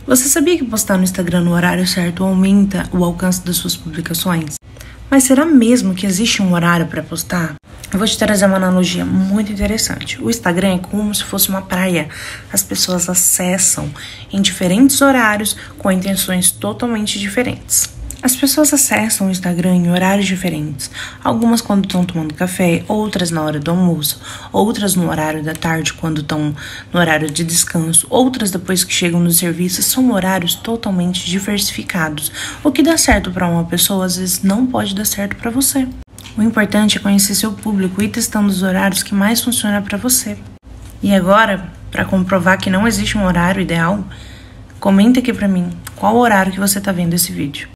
Você sabia que postar no Instagram no horário certo aumenta o alcance das suas publicações? Mas será mesmo que existe um horário para postar? Eu vou te trazer uma analogia muito interessante. O Instagram é como se fosse uma praia. As pessoas acessam em diferentes horários com intenções totalmente diferentes. As pessoas acessam o Instagram em horários diferentes. Algumas quando estão tomando café, outras na hora do almoço, outras no horário da tarde quando estão no horário de descanso, outras depois que chegam no serviço. São horários totalmente diversificados. O que dá certo para uma pessoa às vezes não pode dar certo para você. O importante é conhecer seu público e ir testando os horários que mais funcionam para você. E agora, para comprovar que não existe um horário ideal, comenta aqui para mim qual horário que você está vendo esse vídeo.